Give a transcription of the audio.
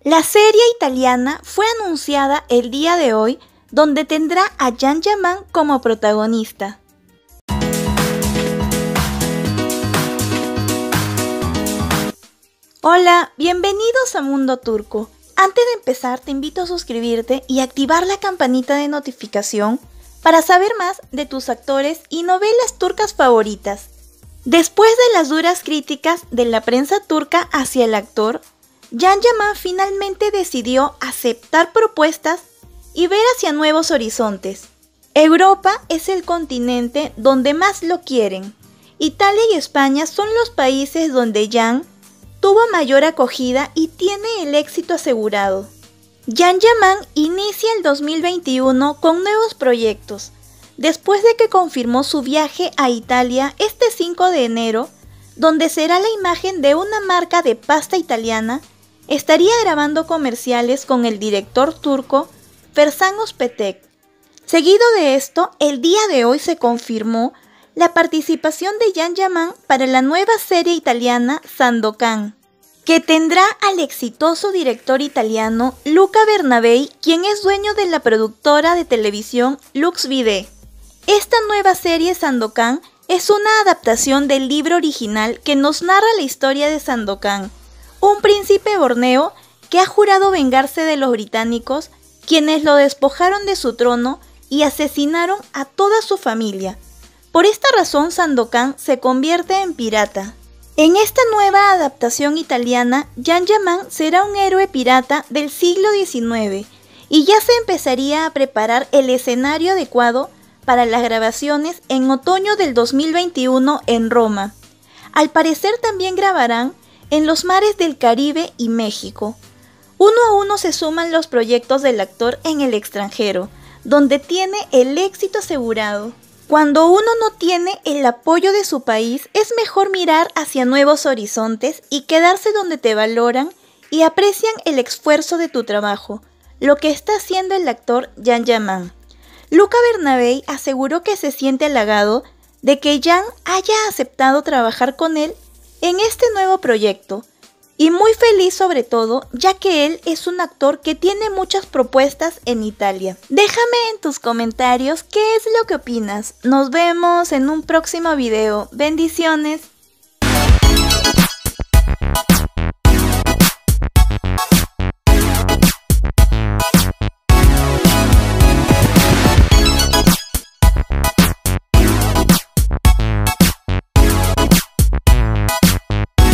La serie italiana fue anunciada el día de hoy, donde tendrá a Can Yaman como protagonista. Hola, bienvenidos a Mundo Turco. Antes de empezar te invito a suscribirte y activar la campanita de notificación para saber más de tus actores y novelas turcas favoritas. Después de las duras críticas de la prensa turca hacia el actor, Can Yaman finalmente decidió aceptar propuestas y ver hacia nuevos horizontes. Europa es el continente donde más lo quieren. Italia y España son los países donde Can tuvo mayor acogida y tiene el éxito asegurado. Can Yaman inicia el 2021 con nuevos proyectos. Después de que confirmó su viaje a Italia este 5 de enero, donde será la imagen de una marca de pasta italiana, estaría grabando comerciales con el director turco Ferzan Özpetek. Seguido de esto, el día de hoy se confirmó la participación de Can Yaman para la nueva serie italiana Sandokan, que tendrá al exitoso director italiano Luca Bernabei, quien es dueño de la productora de televisión Lux Vide. Esta nueva serie Sandokan es una adaptación del libro original que nos narra la historia de Sandokan, un príncipe borneo que ha jurado vengarse de los británicos, quienes lo despojaron de su trono y asesinaron a toda su familia. Por esta razón Sandokan se convierte en pirata. En esta nueva adaptación italiana, Can Yaman será un héroe pirata del siglo XIX y ya se empezaría a preparar el escenario adecuado para las grabaciones en otoño del 2021 en Roma. Al parecer también grabarán en los mares del Caribe y México. Uno a uno se suman los proyectos del actor en el extranjero, donde tiene el éxito asegurado. Cuando uno no tiene el apoyo de su país, es mejor mirar hacia nuevos horizontes y quedarse donde te valoran y aprecian el esfuerzo de tu trabajo, lo que está haciendo el actor Can Yaman. Luca Bernabei aseguró que se siente halagado de que Can haya aceptado trabajar con él en este nuevo proyecto, y muy feliz sobre todo, ya que él es un actor que tiene muchas propuestas en Italia. Déjame en tus comentarios qué es lo que opinas. Nos vemos en un próximo video. Bendiciones.